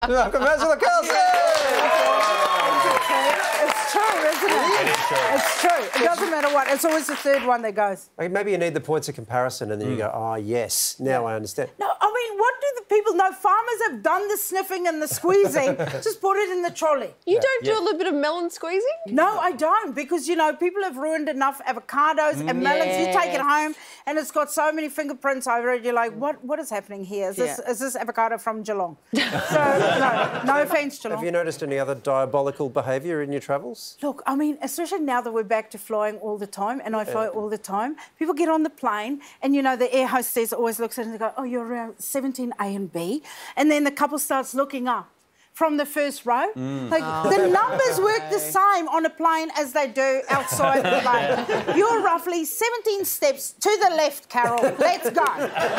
Welcome, Urzila Carlson! It's true, isn't it? It's true. It doesn't matter what. It's always the third one that goes. Okay, maybe you need the points of comparison and then you go, oh, yes, now I understand. No, I mean, what do the people know? Farmers have done the sniffing and the squeezing. Just put it in the trolley. You don't do a little bit of melon squeezing? No, I don't, because, you know, people have ruined enough avocados and melons. You take it home and it's got so many fingerprints over it. You're like, what is happening here? Is this avocado from Geelong? So, no offence, Geelong. Have you noticed any other diabolical behaviour in your travels? Look, I mean, especially now that we're back to flying all the time, and I fly all the time, people get on the plane and, you know, the air hostess always looks at it and they go, oh, you're around 17A and B. And then the couple starts looking up from the first row. Like, the numbers work the same on a plane as they do outside the plane. You're roughly 17 steps to the left, Carol. Let's go.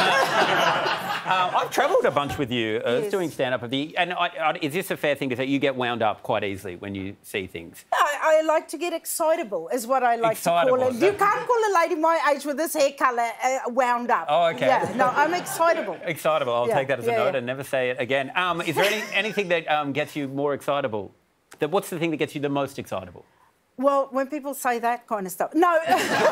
I've travelled a bunch with you, doing stand-up. And is this a fair thing to say? You get wound up quite easily when you see things? I like to get excitable, is what I like to call it. You can't call a lady my age with this hair colour wound up. Oh, OK. Yeah, no, I'm excitable. Excitable. I'll take that as a note and never say it again. Is there anything that gets you more excitable? What's the thing that gets you the most excitable? Well, when people say that kind of stuff. No.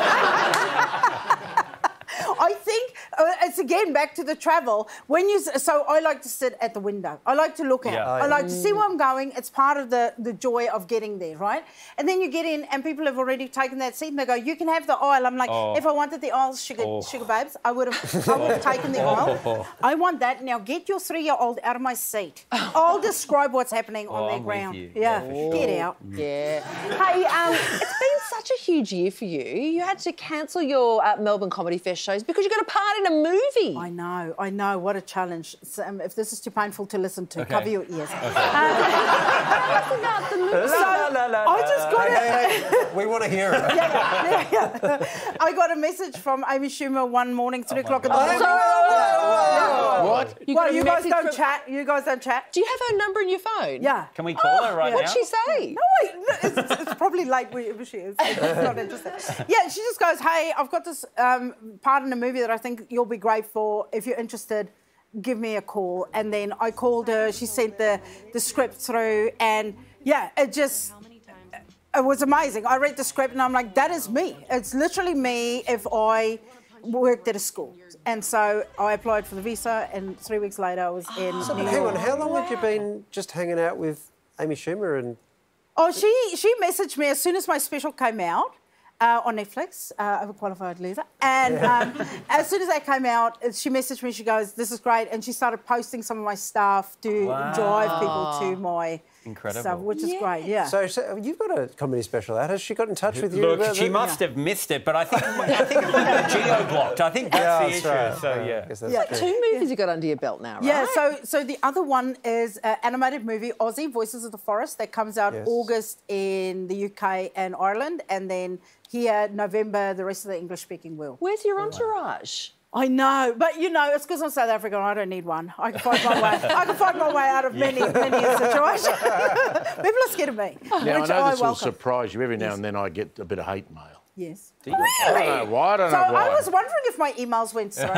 I think it's again back to the travel. So I like to sit at the window. I like to look out. I like to see where I'm going. It's part of the joy of getting there, right? And then you get in and people have already taken that seat and they go, you can have the aisle. I'm like, if I wanted the aisle, sugar babes, I would have taken the aisle. I want that. Now get your 3-year-old out of my seat. I'll describe what's happening on their ground. Yeah, sure. Get out. Yeah. Hey, it's been such a huge year for you. You had to cancel your Melbourne Comedy Fest shows because you got a part in a movie. I know. What a challenge. If this is too painful to listen to, cover your ears. Tell us about the movie. I just got Hey, we want to hear it. I got a message from Amy Schumer one morning, 3 o'clock in the morning. What? You guys don't chat? You guys don't chat? Do you have her number in your phone? Yeah. Can we call her right now? What'd she say? No, it's probably late wherever she is. It's not interested. Yeah, she just goes, hey, I've got this part in a movie that I think you'll be great for. If you're interested, give me a call. And then I called her. She sent the script through. And, yeah, it was amazing. I read the script and I'm like, that is me. It's literally me if I worked at a school. And so I applied for the visa and 3 weeks later I was in New York. Hang on, how long had you been just hanging out with Amy Schumer and... Oh, she messaged me as soon as my special came out on Netflix, Overqualified Loser. And as soon as that came out, she messaged me, she goes, this is great. And she started posting some of my stuff to drive people to my stuff, which is great, yeah. So you've got a comedy special out. Has she got in touch with you? Look, she must have missed it, but I think it was geo-blocked. I think that's the issue. Right. So, Yeah, 2 movies you got under your belt now, right? Yeah, so the other one is an animated movie, Aussie, Voices of the Forest, that comes out August in the UK and Ireland, and then here, November, the rest of the English-speaking world. Where's your entourage? I know, but, you know, it's because I'm South African. I don't need one. I can find my way. I can find my way out of many a situation. People are scared of me. Now, I know this will surprise you. Every now and then I get a bit of hate mail. Yes. Really? I don't know why. I was wondering if my emails went through.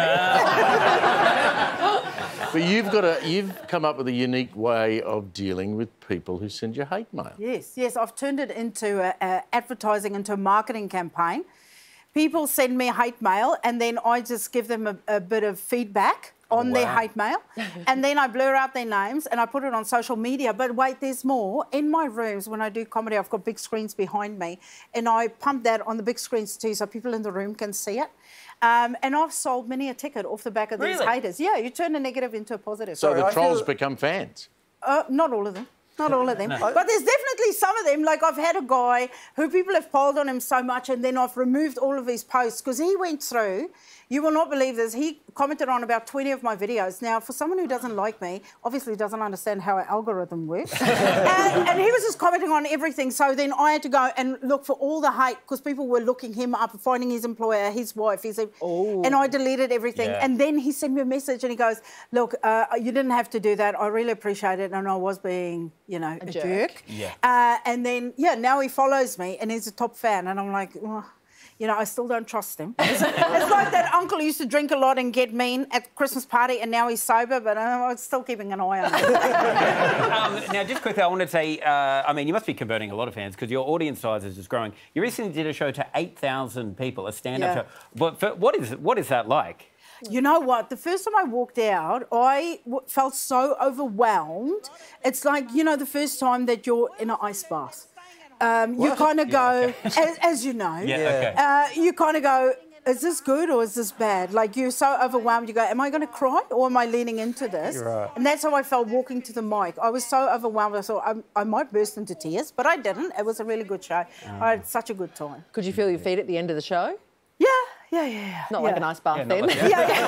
But you've come up with a unique way of dealing with people who send you hate mail. Yes. I've turned it into advertising, into a marketing campaign. People send me hate mail and then I just give them a bit of feedback on their hate mail. And then I blur out their names and I put it on social media. But wait, there's more. In my rooms, when I do comedy, I've got big screens behind me and I pump that on the big screens too so people in the room can see it. And I've sold many a ticket off the back of these haters. Yeah, you turn a negative into a positive. So the trolls become fans? Not all of them. Not all of them. No. But there's definitely some of them. Like, I've had a guy who people have piled on him so much and then I've removed all of his posts because he went through, you will not believe this, he commented on about 20 of my videos. Now, for someone who doesn't like me, obviously doesn't understand how our algorithm works, and he was just commenting on everything. So then I had to go and look for all the hate because people were looking him up, finding his employer, his wife, and I deleted everything. Yeah. And then he sent me a message and he goes, look, you didn't have to do that. I really appreciate it. And I was being, you know, a jerk. Yeah. And then, yeah, now he follows me and he's a top fan. And I'm like, oh. you know, I still don't trust him. It's like that uncle who used to drink a lot and get mean at Christmas party, and now he's sober, but I'm still keeping an eye on him. Now, just quickly, I want to say, I mean, you must be converting a lot of fans because your audience size is just growing. You recently did a show to 8,000 people, a stand-up show. But what is that like? You know what? The first time I walked out, I felt so overwhelmed. It's like, you know, the first time that you're in an ice bath. You kind of go, as you know, you kind of go, is this good or is this bad? Like, you're so overwhelmed, you go, am I going to cry or am I leaning into this? Right. And that's how I felt walking to the mic. I was so overwhelmed, I thought I might burst into tears, but I didn't. It was a really good show. I had such a good time. Could you feel your feet at the end of the show? Yeah. Not like an ice bath then. Like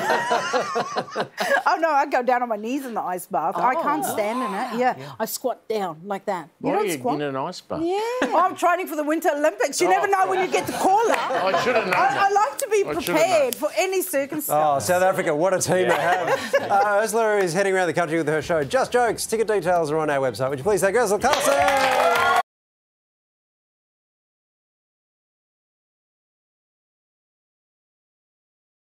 Oh, no, I go down on my knees in the ice bath. I can't stand in it. I squat down like that. Why are you squat? in an ice bath? I'm training for the Winter Olympics. You never know when you get the call up. I should have known. I like to be prepared for any circumstance. Oh, South Africa, what a team they have. Urzila is heading around the country with her show, Just Jokes. Ticket details are on our website. Would you please thank Urzila Carlson?